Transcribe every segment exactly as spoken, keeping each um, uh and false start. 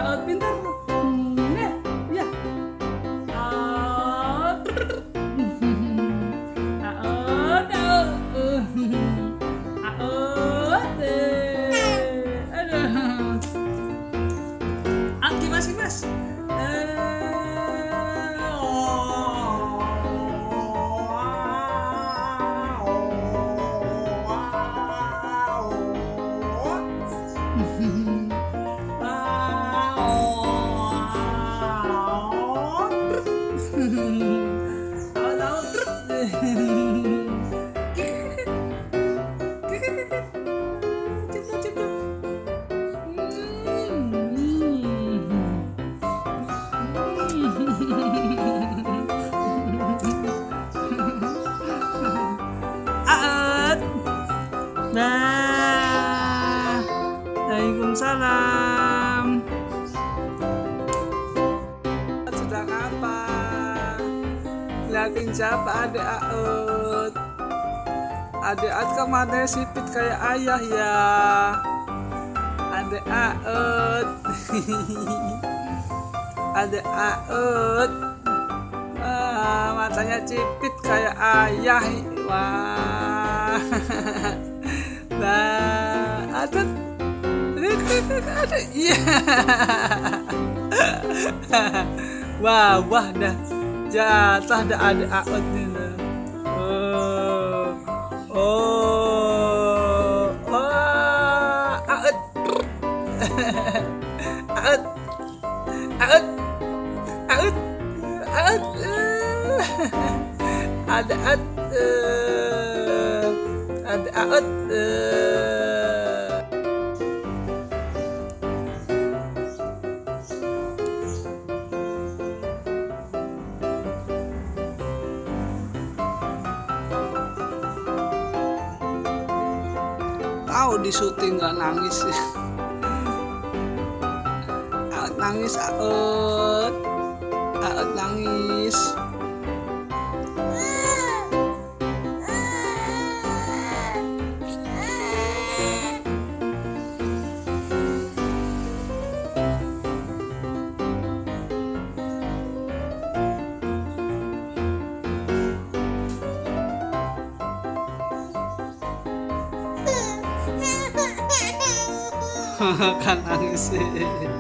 Aut pintar. Nah, ya. Aut. Aut. Aut. Aduh. Ah, kipas kipas. Nah, Waalaikumsalam. Sedang apa? Liatin siapa Adek Daud? Adek Daud kemana sipit kayak ayah ya? Adek Daud. Adek Daud. Wah, matanya cipit kayak ayah. Wah. Nah, ada, ada, iya. Wah, wah dah jatuh dah Adek Daud nih. Oh, oh, oh, Daud, Daud, Daud, Daud, Daud, Adek Daud. Adek Daud. Tahu di syuting nggak nangis sih. Daud nangis, Daud. Daud nangis. Kan nangis sih.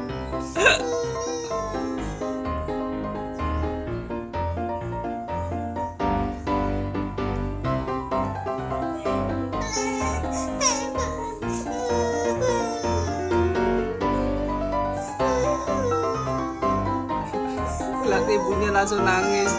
Lihat ibunya langsung nangis.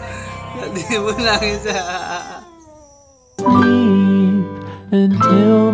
Jadi ibu nangis ya. Until